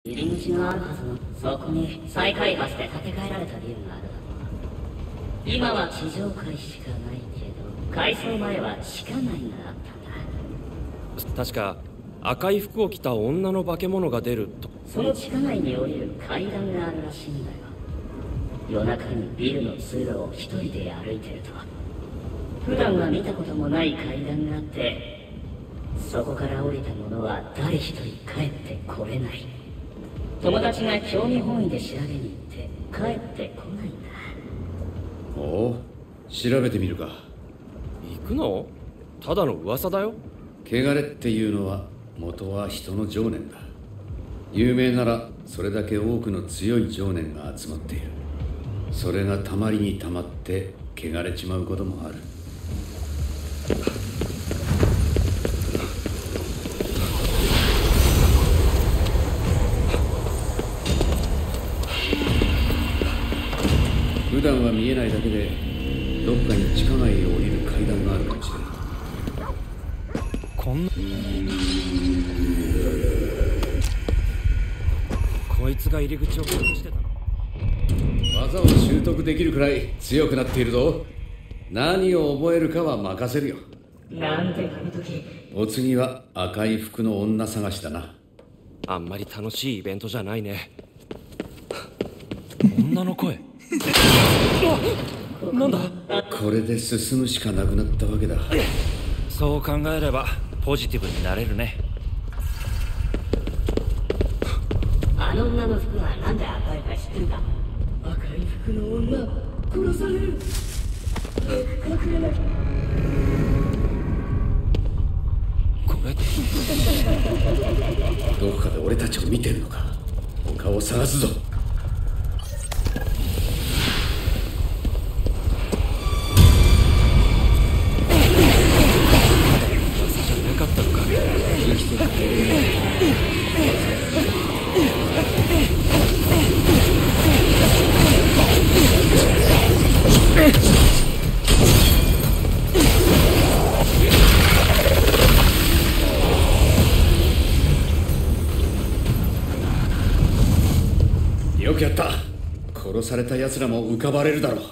入り口があるはずのそこに再開発で建て替えられたビルがあるだろう。今は地上階しかないけど、改装前は地下街があったんだ。 確か赤い服を着た女の化け物が出ると。 その地下街に降りる階段があるらしいんだよ。夜中にビルの通路を一人で歩いてると、普段は見たこともない階段があって、そこから降りた者は誰一人帰ってこれない。友達が興味本位で調べに行って帰ってこないんだ。 おう、調べてみるか。 行くの？ただの噂だよ。 汚れっていうのは元は人の情念だ。有名ならそれだけ多くの強い情念が集まっている。それがたまりにたまって汚れちまうこともある。普段は見えないだけでどっかに地下街へ降りる階段があるかもしれない。 こんなこいつが入り口を隠してたの。 技を習得できるくらい強くなっているぞ。何を覚えるかは任せるよ。 なんでこの時。 お次は赤い服の女探しだな。 あんまり楽しいイベントじゃないね。女の声。なんだ。 これで進むしかなくなったわけだ。 そう考えればポジティブになれるね。 あの女の服はなんで赤いか知ってるか？赤い服の女、殺される。隠れなきゃ。 これどこかで俺たちを見てるのか。他を探すぞ。 なかったのか。 生きてる。よくやった。殺された奴らも浮かばれるだろう。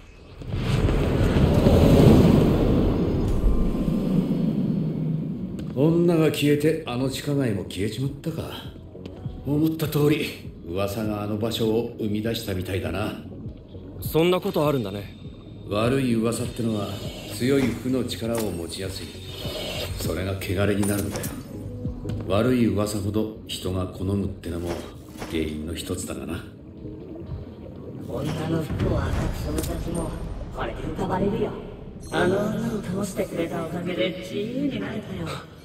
女が消えてあの地下街も消えちまったか。思った通り噂があの場所を生み出したみたいだな。 そんなことあるんだね。 悪い噂ってのは強い負の力を持ちやすい。それが汚れになるんだよ。悪い噂ほど人が好むってのも原因の一つだがな。 女の服を赤く染めた気もこれで浮かばれるよ。あの女を倒してくれたおかげで自由になれたよ。